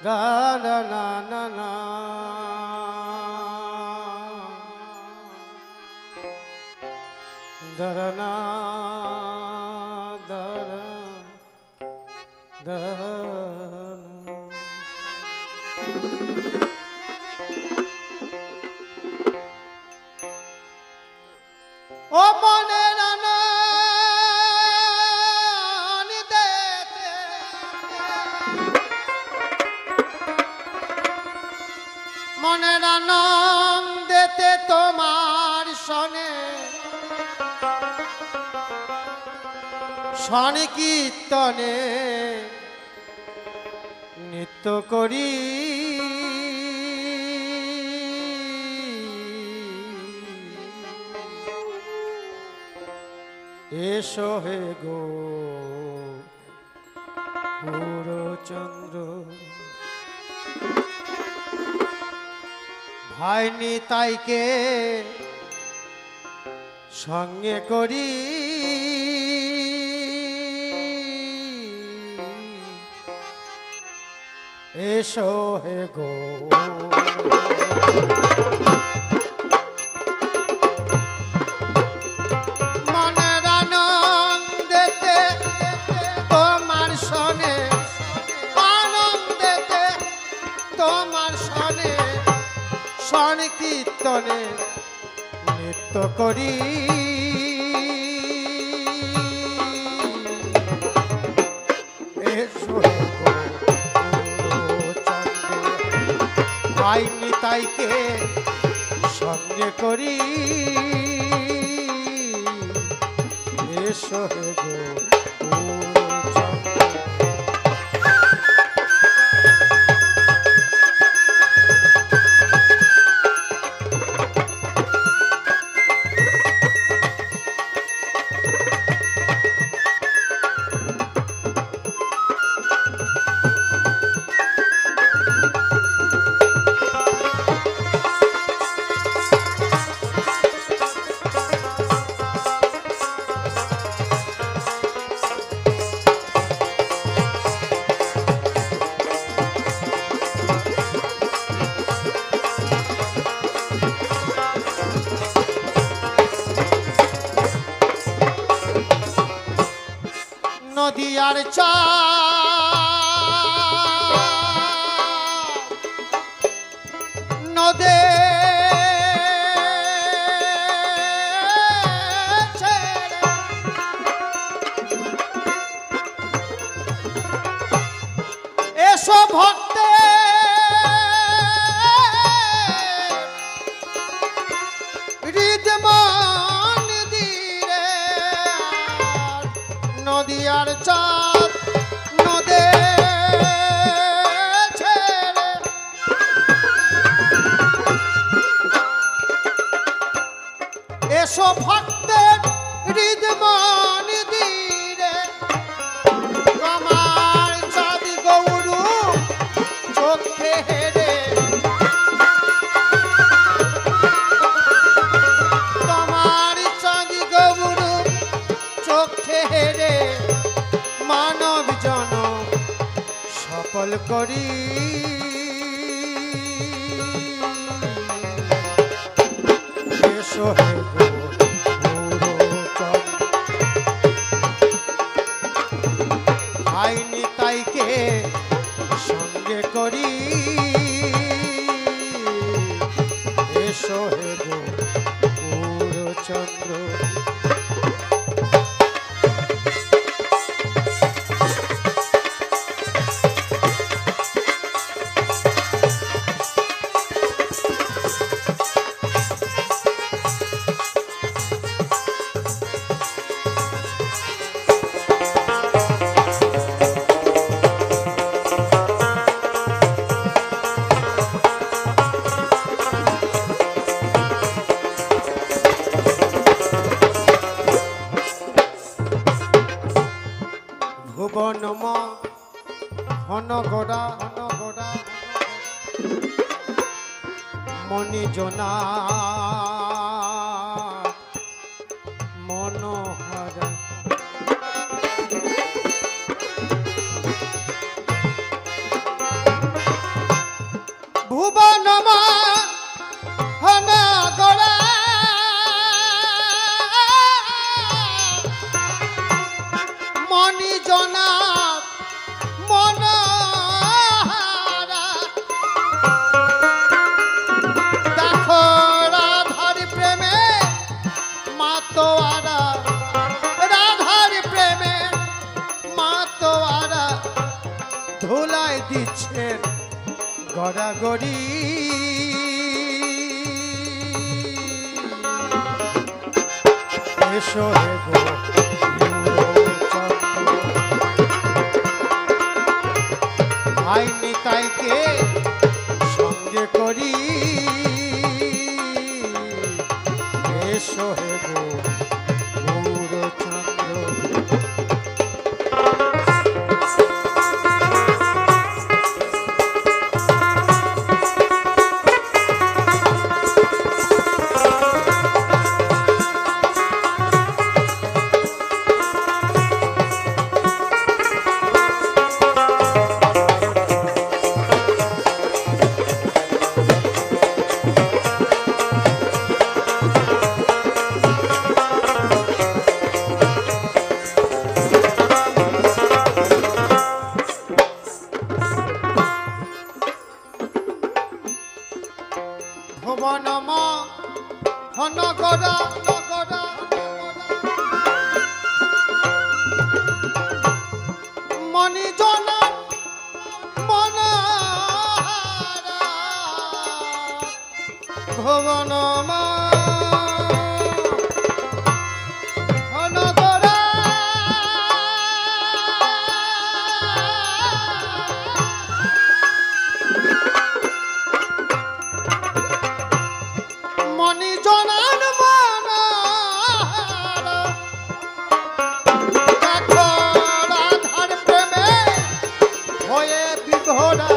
ga da na na na da da na da da da o moner মনের আনন্দেতে তোমার সনে শনি কীর্তনে নৃত্য করি এসো হে গো পুরচন্দ্র ভাই নিতাইকে সঙ্গে করি এসো হে গো মনের আনন্দেতে তোমার সনে আনন্দেতে তোমার সনে শনি কীর্তনে নৃত্য করি ভাই নিতাইকে সঙ্গে করি এসো হে গো নদিয়ার চা নদে এসো ভক্তে হৃদমান দিরে নদিয়ার চাঁদ নদে ছেড়ে এসো ভক্তের হৃদমান দিরে আমার চাঁদ গৌরু চোখে হেরে তোমার চাঁদ গৌরু চোখে হেরে মানব জনম সফল করি এসো হে গো পুরচন্দ্র ভাই নিতাইকে সঙ্গে করি এসো হে গো পুরচন্দ্র ভুবনম হনগড়া মণিজনা মনোহর ধোলাই দিচ্ছেন গড়াগড়ি। এসো হে গো ভাই নিতাইকে সঙ্গে করি। এসো হে গো গৌরচন্দ্র। ভুবনম হনগরা নগরা মণিজনা মনহারা। ভুবনম হনগরা মণিজনান মনহারা। দেখো রাধার প্রেমে হয়ে বিভোরা।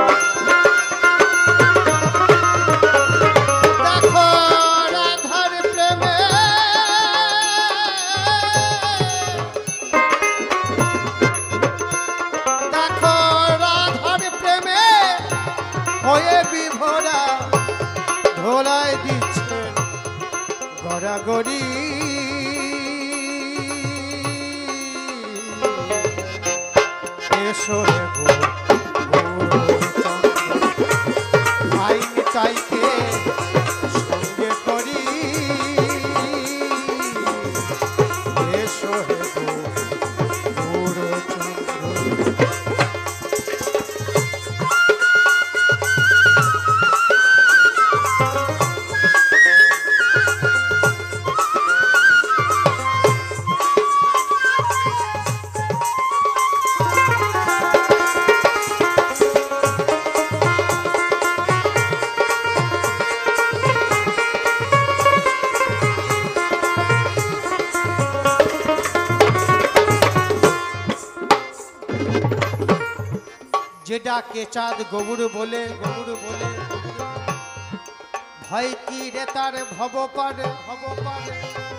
দেখো রাধার প্রেমে দেখো রাধার প্রেমে হয়ে বিভোরা। ধোলাই দিচ্ছেন গড়াগড়ি। এসো হে গো গৌরচন্দ্র ভাই নিতাইকে সঙ্গে করি। এসো হে গো গৌরচন্দ্র। যে ডাকে চাঁদ গৌর বলে গৌর বলে। ভয় কি রে তার ভব পারে ভব পারে।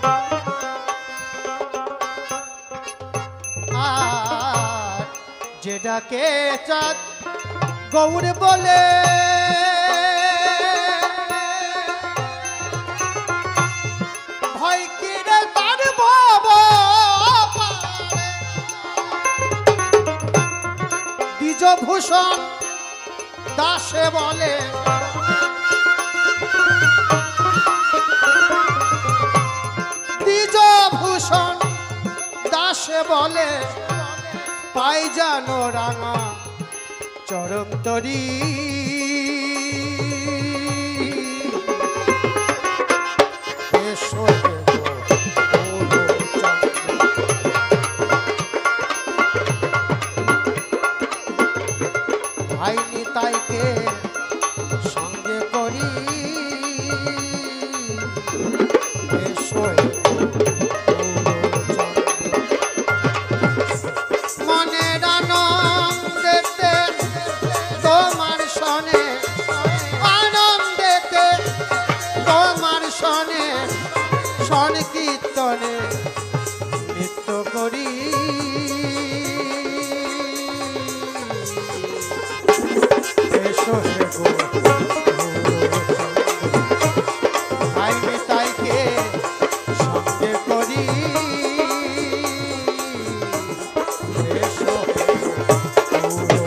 আর যে ডাকে চাঁদ গৌর বলে। ভয় কি রে তার ভব পারে। দ্বিজভূষণ দাসে বলে। দ্বিজভূষণ দাসে বলে। পাই জানো রাঙা চরম তরি। এসো হে গো গৌরচন্দ্র। ভাই নিতাইকে সঙ্গে করি। এসো হে গো গৌরচন্দ্র। মনের আনন্দেতে তোমার সনে। আনন্দেতে তোমার সনে। সংকীর্তনে নৃত্য করি। এসো হে গো ভাই নিতাইকে সঙ্গে করি। এসো হে গো